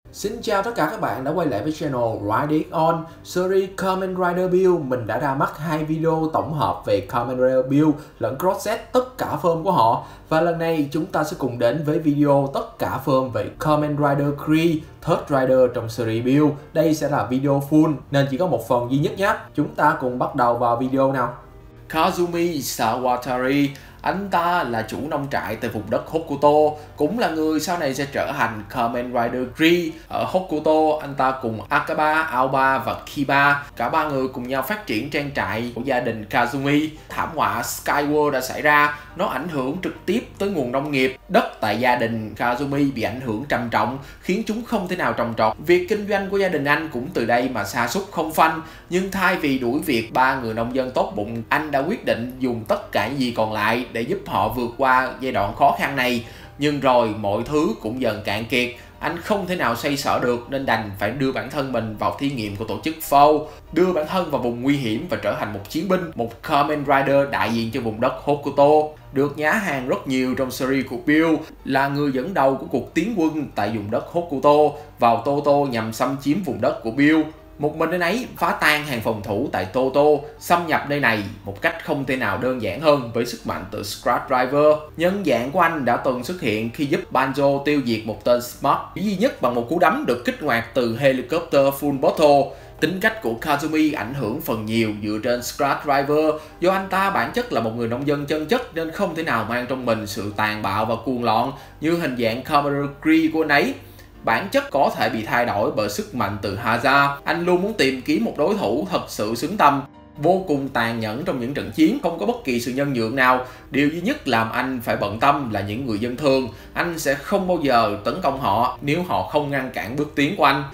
Xin chào tất cả các bạn đã quay lại với channel Riding On. Series Kamen Rider Build mình đã ra mắt 2 video tổng hợp về Kamen Rider Build lẫn cross-set tất cả form của họ. Và lần này chúng ta sẽ cùng đến với video tất cả form về Kamen Rider Kree, Third Rider trong series Build. Đây sẽ là video full nên chỉ có một phần duy nhất nhé. Chúng ta cùng bắt đầu vào video nào. Kazumi Sawatari, anh ta là chủ nông trại tại vùng đất Hokuto, cũng là người sau này sẽ trở thành Kamen Rider Kree. Ở Hokuto, anh ta cùng Akaba, Aoba và Kiba, cả ba người cùng nhau phát triển trang trại của gia đình Kazumi. Thảm họa Skyward đã xảy ra, nó ảnh hưởng trực tiếp tới nguồn nông nghiệp. Đất tại gia đình Kazumi bị ảnh hưởng trầm trọng, khiến chúng không thể nào trồng trọt. Việc kinh doanh của gia đình anh cũng từ đây mà sa sút không phanh. Nhưng thay vì đuổi việc ba người nông dân tốt bụng, anh đã quyết định dùng tất cả những gì còn lại để giúp họ vượt qua giai đoạn khó khăn này. Nhưng rồi mọi thứ cũng dần cạn kiệt, anh không thể nào xoay sở được nên đành phải đưa bản thân mình vào thí nghiệm của tổ chức FOW, đưa bản thân vào vùng nguy hiểm và trở thành một chiến binh, một Kamen Rider đại diện cho vùng đất Hokuto. Được nhá hàng rất nhiều trong series của Build, là người dẫn đầu của cuộc tiến quân tại vùng đất Hokuto vào Toto nhằm xâm chiếm vùng đất của Build. Một mình anh ấy phá tan hàng phòng thủ tại Toto, xâm nhập nơi này một cách không thể nào đơn giản hơn với sức mạnh từ Scratch Driver. Nhân dạng của anh đã từng xuất hiện khi giúp Banjo tiêu diệt một tên Smart duy nhất bằng một cú đấm được kích hoạt từ Helicopter Full Bottle. Tính cách của Kazumi ảnh hưởng phần nhiều dựa trên Scratch Driver, do anh ta bản chất là một người nông dân chân chất nên không thể nào mang trong mình sự tàn bạo và cuồng loạn như hình dạng Kamen Rider Kree của anh ấy. Bản chất có thể bị thay đổi bởi sức mạnh từ Haza. Anh luôn muốn tìm kiếm một đối thủ thật sự xứng tâm, vô cùng tàn nhẫn trong những trận chiến, không có bất kỳ sự nhân nhượng nào. Điều duy nhất làm anh phải bận tâm là những người dân thường. Anh sẽ không bao giờ tấn công họ nếu họ không ngăn cản bước tiến của anh.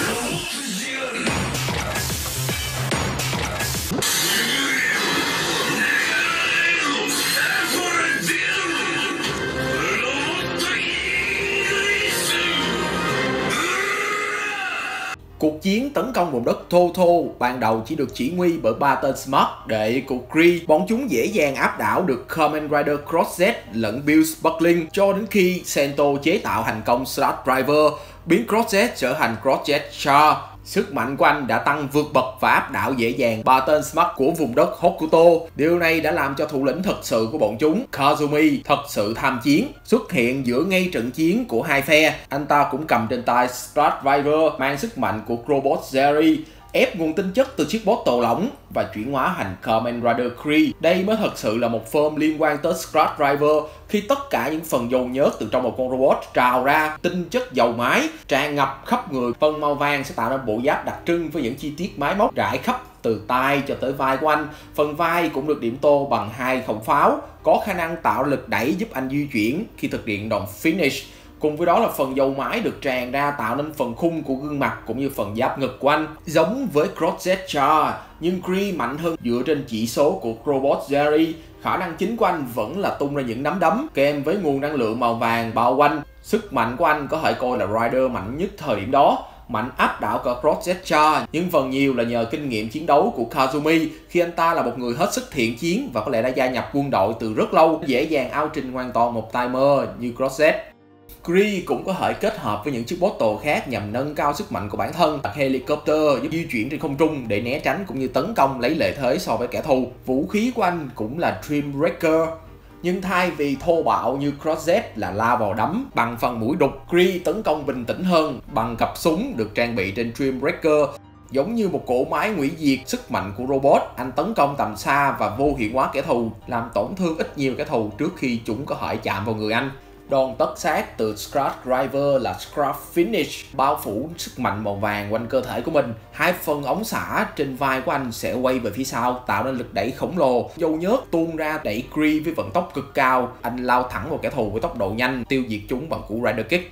Cuộc chiến tấn công vùng đất Toto ban đầu chỉ được chỉ huy bởi ba tên Smart đệ của Kree. Bọn chúng dễ dàng áp đảo được Kamen Rider Cross-Z lẫn Build Sparkling cho đến khi Sento chế tạo thành công Slash Driver, biến Cross-Z trở thành Cross-Z Char. Sức mạnh của anh đã tăng vượt bậc và áp đảo dễ dàng ba tên Smart của vùng đất Hokuto. Điều này đã làm cho thủ lĩnh thật sự của bọn chúng, Kazumi, thật sự tham chiến, xuất hiện giữa ngay trận chiến của hai phe. Anh ta cũng cầm trên tay Scratch Driver mang sức mạnh của Robot Zeri, ép nguồn tinh chất từ chiếc bottle lỏng và chuyển hóa thành Kamen Rider Kree. Đây mới thật sự là một form liên quan tới Scratch Driver, khi tất cả những phần dầu nhớt từ trong một con robot trào ra, tinh chất dầu máy tràn ngập khắp người. Phần màu vàng sẽ tạo ra bộ giáp đặc trưng với những chi tiết máy móc rải khắp từ tai cho tới vai của anh. Phần vai cũng được điểm tô bằng 2 khẩu pháo, có khả năng tạo lực đẩy giúp anh di chuyển khi thực hiện đòn finish. Cùng với đó là phần dầu mái được tràn ra tạo nên phần khung của gương mặt cũng như phần giáp ngực của anh. Giống với Cross-Z Char, nhưng Kree mạnh hơn dựa trên chỉ số của Robot Zeri. Khả năng chính của anh vẫn là tung ra những nắm đấm kèm với nguồn năng lượng màu vàng bao quanh. Sức mạnh của anh có thể coi là Rider mạnh nhất thời điểm đó, mạnh áp đảo cả Cross-Z Char, nhưng phần nhiều là nhờ kinh nghiệm chiến đấu của Kazumi khi anh ta là một người hết sức thiện chiến và có lẽ đã gia nhập quân đội từ rất lâu, dễ dàng ao trình hoàn toàn một timer như Cross-Z. Kree cũng có thể kết hợp với những chiếc bottle khác nhằm nâng cao sức mạnh của bản thân. Helicopter giúp di chuyển trên không trung để né tránh cũng như tấn công lấy lợi thế so với kẻ thù. Vũ khí của anh cũng là Dream Breaker, nhưng thay vì thô bạo như Cross-Z là la vào đấm bằng phần mũi đục, Kree tấn công bình tĩnh hơn bằng cặp súng được trang bị trên Dream Breaker. Giống như một cỗ máy hủy diệt sức mạnh của robot, anh tấn công tầm xa và vô hiệu hóa kẻ thù, làm tổn thương ít nhiều kẻ thù trước khi chúng có thể chạm vào người anh. Đòn tất sát từ Scratch Driver là Scratch Finish, bao phủ sức mạnh màu vàng quanh cơ thể của mình. Hai phần ống xả trên vai của anh sẽ quay về phía sau, tạo nên lực đẩy khổng lồ. Dầu nhớt tuôn ra đẩy Kree với vận tốc cực cao. Anh lao thẳng vào kẻ thù với tốc độ nhanh, tiêu diệt chúng bằng cú Rider Kick.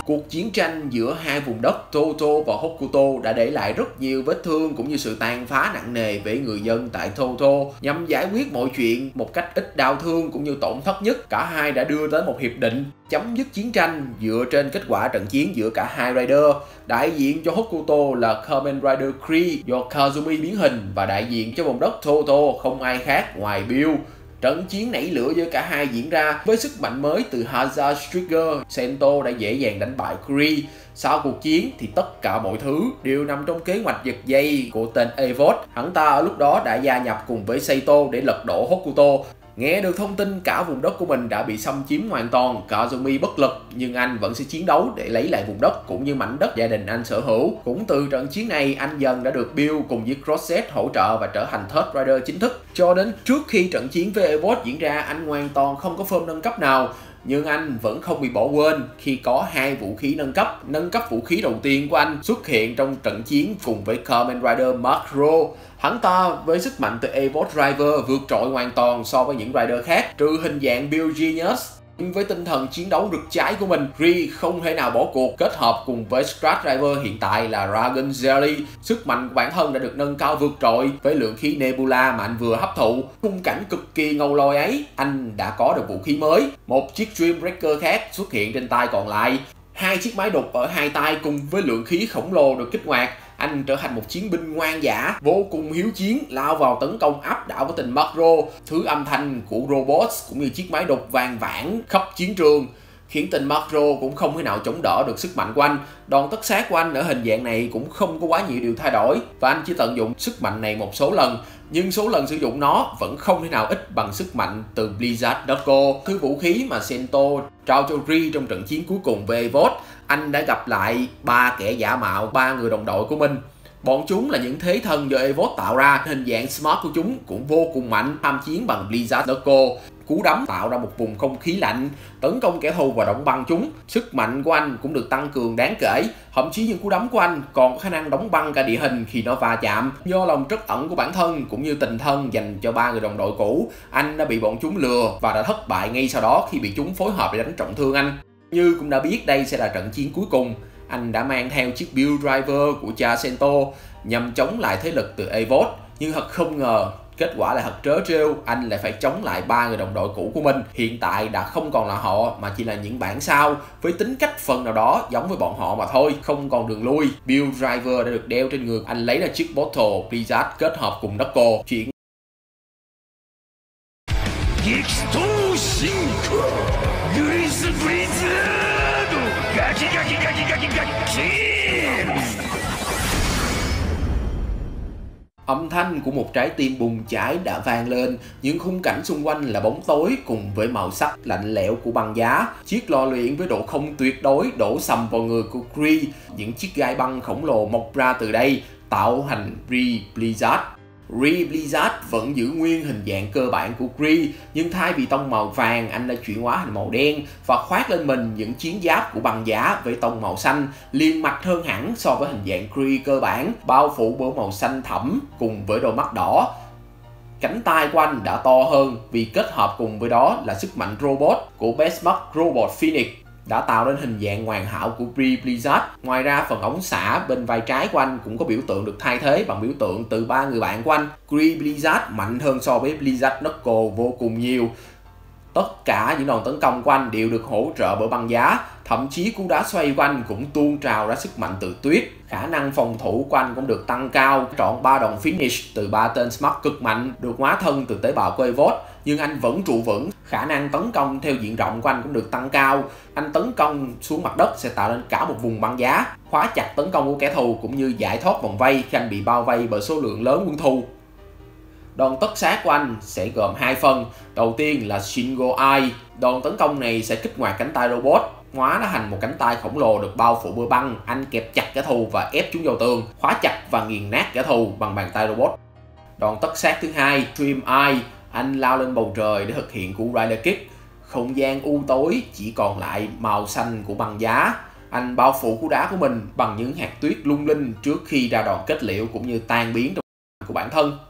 Cuộc chiến tranh giữa hai vùng đất Toto và Hokuto đã để lại rất nhiều vết thương cũng như sự tàn phá nặng nề về người dân tại Toto. Nhằm giải quyết mọi chuyện một cách ít đau thương cũng như tổn thất nhất, cả hai đã đưa tới một hiệp định chấm dứt chiến tranh dựa trên kết quả trận chiến giữa cả hai Rider. Đại diện cho Hokuto là Kamen Rider Kree do Kazumi biến hình, và đại diện cho vùng đất Toto không ai khác ngoài Bill. Trận chiến nảy lửa giữa cả hai diễn ra với sức mạnh mới từ Hazard Trigger. Sento đã dễ dàng đánh bại Kree. Sau cuộc chiến thì tất cả mọi thứ đều nằm trong kế hoạch giật dây của tên Evos. Hắn ta ở lúc đó đã gia nhập cùng với Saito để lật đổ Hokuto. Nghe được thông tin cả vùng đất của mình đã bị xâm chiếm hoàn toàn, Kazumi bất lực, nhưng anh vẫn sẽ chiến đấu để lấy lại vùng đất cũng như mảnh đất gia đình anh sở hữu. Cũng từ trận chiến này, anh dần đã được Bill cùng với Crosset hỗ trợ và trở thành Third Rider chính thức. Cho đến trước khi trận chiến với Evos diễn ra, anh hoàn toàn không có form nâng cấp nào. Nhưng anh vẫn không bị bỏ quên khi có hai vũ khí nâng cấp. Nâng cấp vũ khí đầu tiên của anh xuất hiện trong trận chiến cùng với Kamen Rider Macro. Hắn ta với sức mạnh từ Evos Driver vượt trội hoàn toàn so với những Rider khác, trừ hình dạng Bill Genius. Nhưng với tinh thần chiến đấu rực cháy của mình, Kree không thể nào bỏ cuộc. Kết hợp cùng với Strat Driver hiện tại là Dragon Jelly, sức mạnh của bản thân đã được nâng cao vượt trội với lượng khí Nebula mà anh vừa hấp thụ. Khung cảnh cực kỳ ngầu lòi ấy, anh đã có được vũ khí mới. Một chiếc Dream Breaker khác xuất hiện trên tay còn lại. Hai chiếc máy đục ở hai tay cùng với lượng khí khổng lồ được kích hoạt. Anh trở thành một chiến binh ngoan dã, vô cùng hiếu chiến, lao vào tấn công áp đảo của tình Macro. Thứ âm thanh của robots cũng như chiếc máy đục vang vảng khắp chiến trường khiến tình Macro cũng không thể nào chống đỡ được sức mạnh của anh. Đòn tất sát của anh ở hình dạng này cũng không có quá nhiều điều thay đổi, và anh chỉ tận dụng sức mạnh này một số lần, nhưng số lần sử dụng nó vẫn không thể nào ít bằng sức mạnh từ Blizzard Knuckle, thứ vũ khí mà Sento trao cho Kree trong trận chiến cuối cùng về Evos. Anh đã gặp lại ba kẻ giả mạo, ba người đồng đội của mình. Bọn chúng là những thế thân do Evos tạo ra, hình dạng Smart của chúng cũng vô cùng mạnh, tham chiến bằng Blizzard Knuckle. Cú đấm tạo ra một vùng không khí lạnh, tấn công kẻ thù và đóng băng chúng. Sức mạnh của anh cũng được tăng cường đáng kể, thậm chí những cú đấm của anh còn có khả năng đóng băng cả địa hình khi nó va chạm. Do lòng trắc ẩn của bản thân cũng như tình thân dành cho ba người đồng đội cũ, anh đã bị bọn chúng lừa và đã thất bại ngay sau đó khi bị chúng phối hợp để đánh trọng thương anh. Như cũng đã biết đây sẽ là trận chiến cuối cùng, anh đã mang theo chiếc Build Driver của cha Sento nhằm chống lại thế lực từ Evos, nhưng thật không ngờ kết quả lại thật trớ trêu, anh lại phải chống lại ba người đồng đội cũ của mình. Hiện tại đã không còn là họ mà chỉ là những bản sao với tính cách phần nào đó giống với bọn họ mà thôi, không còn đường lui. Build Driver đã được đeo trên người, anh lấy ra chiếc Bottle Blizzard kết hợp cùng Knuckle. Chuyện âm thanh của một trái tim bùng cháy đã vang lên, những khung cảnh xung quanh là bóng tối cùng với màu sắc lạnh lẽo của băng giá. Chiếc lò luyện với độ không tuyệt đối đổ sầm vào người của Kree. Những chiếc gai băng khổng lồ mọc ra từ đây tạo thành Re-Blizzard. Re-Blizzard vẫn giữ nguyên hình dạng cơ bản của Kree, nhưng thay vì tông màu vàng, anh đã chuyển hóa thành màu đen và khoác lên mình những chiến giáp của băng giá với tông màu xanh, liền mạch hơn hẳn so với hình dạng Kree cơ bản, bao phủ bởi màu xanh thẫm cùng với đôi mắt đỏ. Cánh tay của anh đã to hơn vì kết hợp cùng với đó là sức mạnh robot của Bestmark Robot Phoenix đã tạo nên hình dạng hoàn hảo của Blizzard. Ngoài ra, phần ống xả bên vai trái của anh cũng có biểu tượng được thay thế bằng biểu tượng từ ba người bạn của anh. Blizzard mạnh hơn so với Blizzard Knuckle vô cùng nhiều. Tất cả những đòn tấn công của anh đều được hỗ trợ bởi băng giá, thậm chí cú đá xoay của anh cũng tuôn trào ra sức mạnh từ tuyết. Khả năng phòng thủ của anh cũng được tăng cao, trọn 3 đòn finish từ 3 tên Smart cực mạnh được hóa thân từ tế bào của Evos, nhưng anh vẫn trụ vững. Khả năng tấn công theo diện rộng của anh cũng được tăng cao. Anh tấn công xuống mặt đất sẽ tạo nên cả một vùng băng giá, khóa chặt tấn công của kẻ thù cũng như giải thoát vòng vây khi anh bị bao vây bởi số lượng lớn quân thù. Đòn tất sát của anh sẽ gồm hai phần. Đầu tiên là Shingo Eye. Đòn tấn công này sẽ kích hoạt cánh tay robot, hóa nó thành một cánh tay khổng lồ được bao phủ bởi băng. Anh kẹp chặt kẻ thù và ép chúng vào tường, khóa chặt và nghiền nát kẻ thù bằng bàn tay robot. Đòn tất sát thứ hai, Dream Eye. Anh lao lên bầu trời để thực hiện cú Rider Kick. Không gian u tối chỉ còn lại màu xanh của băng giá. Anh bao phủ cú đá của mình bằng những hạt tuyết lung linh trước khi ra đòn kết liễu cũng như tan biến trong của bản thân.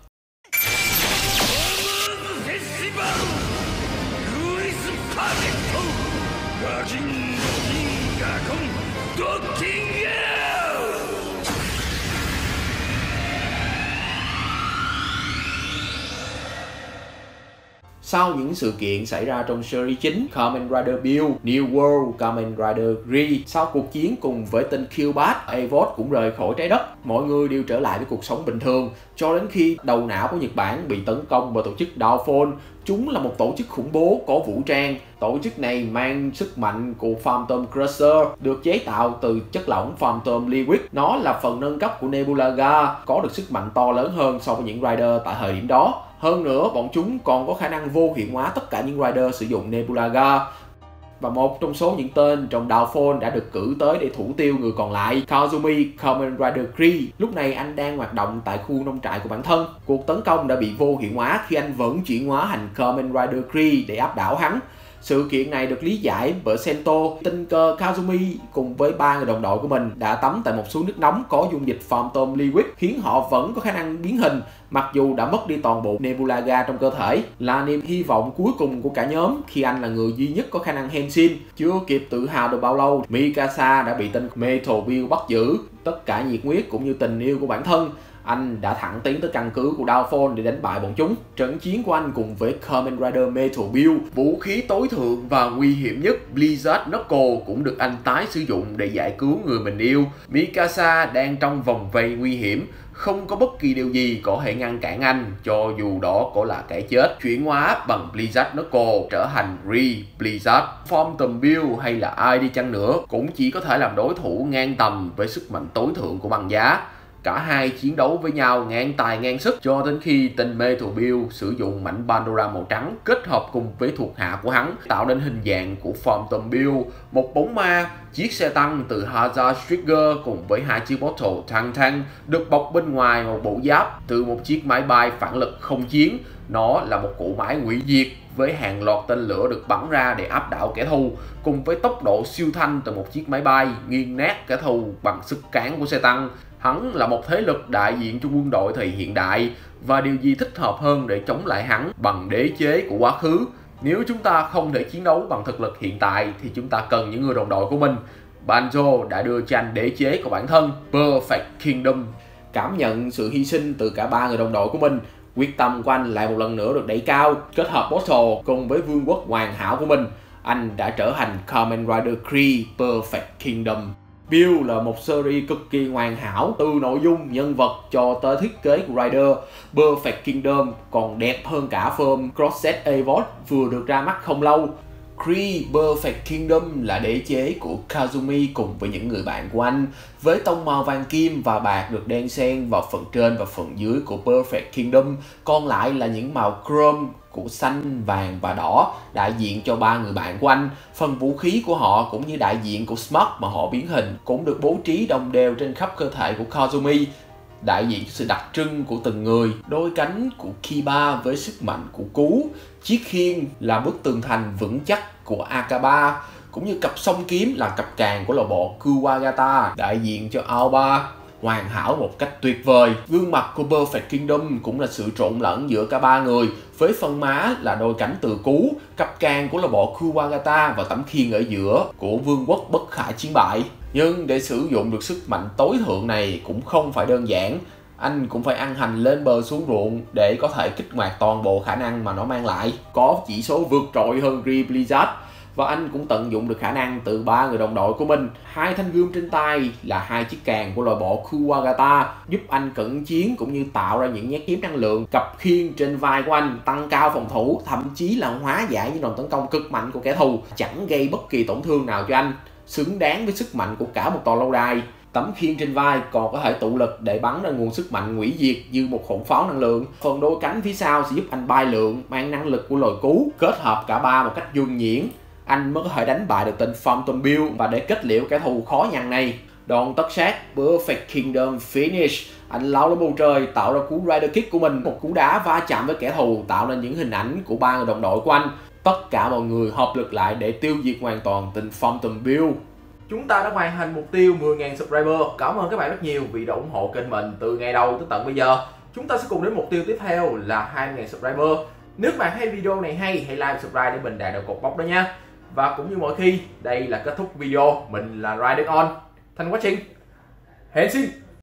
Sau những sự kiện xảy ra trong series chính Kamen Rider Build, New World, Kamen Rider Gree, sau cuộc chiến cùng với tên Killbat, Avot cũng rời khỏi trái đất, mọi người đều trở lại với cuộc sống bình thường cho đến khi đầu não của Nhật Bản bị tấn công bởi tổ chức Downfall. Chúng là một tổ chức khủng bố có vũ trang. Tổ chức này mang sức mạnh của Phantom Crusher, được chế tạo từ chất lỏng Phantom Liquid. Nó là phần nâng cấp của Nebula Ga, có được sức mạnh to lớn hơn so với những Rider tại thời điểm đó. Hơn nữa, bọn chúng còn có khả năng vô hiệu hóa tất cả những Rider sử dụng Nebula Ga. Và một trong số những tên trong Downfall đã được cử tới để thủ tiêu người còn lại, Kazumi Kamen Rider Gree. Lúc này anh đang hoạt động tại khu nông trại của bản thân. Cuộc tấn công đã bị vô hiệu hóa khi anh vẫn chuyển hóa thành Kamen Rider Gree để áp đảo hắn. Sự kiện này được lý giải bởi Sento. Tình cờ Kazumi cùng với 3 người đồng đội của mình đã tắm tại một suối nước nóng có dung dịch Phantom Liquid, khiến họ vẫn có khả năng biến hình mặc dù đã mất đi toàn bộ Nebula Ga trong cơ thể. Là niềm hy vọng cuối cùng của cả nhóm khi anh là người duy nhất có khả năng Henshin. Chưa kịp tự hào được bao lâu, Mikasa đã bị tên Metal Build bắt giữ. Tất cả nhiệt huyết cũng như tình yêu của bản thân, anh đã thẳng tiến tới căn cứ của Downfall để đánh bại bọn chúng. Trận chiến của anh cùng với Kamen Rider Metal Build, vũ khí tối thượng và nguy hiểm nhất Blizzard Knuckle, cũng được anh tái sử dụng để giải cứu người mình yêu. Mikasa đang trong vòng vây nguy hiểm, không có bất kỳ điều gì có thể ngăn cản anh, cho dù đó có là cái chết. Chuyển hóa bằng Blizzard Knuckle trở thành Blizzard. Phantom Build hay là ai đi chăng nữa cũng chỉ có thể làm đối thủ ngang tầm với sức mạnh tối thượng của băng giá. Cả hai chiến đấu với nhau ngang tài ngang sức cho đến khi tên Metal Build sử dụng mảnh Pandora màu trắng kết hợp cùng với thuộc hạ của hắn tạo nên hình dạng của Phantom Build, một bóng ma, chiếc xe tăng từ Hazard Trigger cùng với 2 chiếc bottle thăng thăng được bọc bên ngoài một bộ giáp từ một chiếc máy bay phản lực không chiến. Nó là một cỗ máy hủy diệt với hàng loạt tên lửa được bắn ra để áp đảo kẻ thù, cùng với tốc độ siêu thanh từ một chiếc máy bay nghiền nát kẻ thù bằng sức cán của xe tăng. Hắn là một thế lực đại diện cho quân đội thời hiện đại, và điều gì thích hợp hơn để chống lại hắn bằng đế chế của quá khứ. Nếu chúng ta không thể chiến đấu bằng thực lực hiện tại thì chúng ta cần những người đồng đội của mình. Banjo đã đưa cho anh đế chế của bản thân, Perfect Kingdom. Cảm nhận sự hy sinh từ cả 3 người đồng đội của mình, quyết tâm của anh lại một lần nữa được đẩy cao. Kết hợp Bottle cùng với vương quốc hoàn hảo của mình, anh đã trở thành Kamen Rider Gree Perfect Kingdom. Build là một series cực kỳ hoàn hảo, từ nội dung, nhân vật cho tới thiết kế của Rider. Perfect Kingdom còn đẹp hơn cả phim Crossset Avot vừa được ra mắt không lâu. Gree Perfect Kingdom là đế chế của Kazumi cùng với những người bạn của anh, với tông màu vàng kim và bạc được đan xen vào phần trên và phần dưới của Perfect Kingdom, còn lại là những màu chrome của xanh, vàng và đỏ, đại diện cho 3 người bạn của anh. Phần vũ khí của họ cũng như đại diện của Smug mà họ biến hình cũng được bố trí đồng đều trên khắp cơ thể của Kazumi, đại diện cho sự đặc trưng của từng người. Đôi cánh của Kiba với sức mạnh của Cú, chiếc khiên là bức tường thành vững chắc của Akaba, cũng như cặp song kiếm là cặp càng của lò bộ Kuwagata, đại diện cho Aoba. Hoàn hảo một cách tuyệt vời. Gương mặt của Perfect Kingdom cũng là sự trộn lẫn giữa cả 3 người, với phần má là đôi cánh từ Cú, cặp càng của lò bộ Kuwagata và tấm khiên ở giữa của vương quốc bất khả chiến bại. Nhưng để sử dụng được sức mạnh tối thượng này cũng không phải đơn giản. Anh cũng phải ăn hành lên bờ xuống ruộng để có thể kích hoạt toàn bộ khả năng mà nó mang lại. Có chỉ số vượt trội hơn Gree Blizzard, và anh cũng tận dụng được khả năng từ 3 người đồng đội của mình. 2 thanh gươm trên tay là 2 chiếc càng của loại bộ Kuwagata, giúp anh cận chiến cũng như tạo ra những nhát kiếm năng lượng. Cặp khiên trên vai của anh tăng cao phòng thủ, thậm chí là hóa giải những đòn tấn công cực mạnh của kẻ thù, chẳng gây bất kỳ tổn thương nào cho anh, xứng đáng với sức mạnh của cả một tòa lâu đài. Tấm khiên trên vai còn có thể tụ lực để bắn ra nguồn sức mạnh hủy diệt như một hỗn pháo năng lượng. Phần đôi cánh phía sau sẽ giúp anh bay lượn, mang năng lực của loài Cú. Kết hợp cả ba một cách nhuần nhuyễn, anh mới có thể đánh bại được tên Phantom Build và để kết liễu kẻ thù khó nhằn này. Đòn tất sát Perfect Kingdom Finish, anh lao lên bầu trời tạo ra cú Rider Kick của mình, một cú đá va chạm với kẻ thù tạo nên những hình ảnh của 3 người đồng đội của anh. Tất cả mọi người hợp lực lại để tiêu diệt hoàn toàn tên Phantom Build. Chúng ta đã hoàn thành mục tiêu 10.000 subscriber. Cảm ơn các bạn rất nhiều vì đã ủng hộ kênh mình từ ngày đầu tới tận bây giờ. Chúng ta sẽ cùng đến mục tiêu tiếp theo là 20.000 subscriber. Nếu các bạn thấy video này hay, hãy like, subscribe để mình đạt được cột mốc đó nha. Và cũng như mọi khi, đây là kết thúc video. Mình là Raiden On. Thanks for watching. Hẹn xin.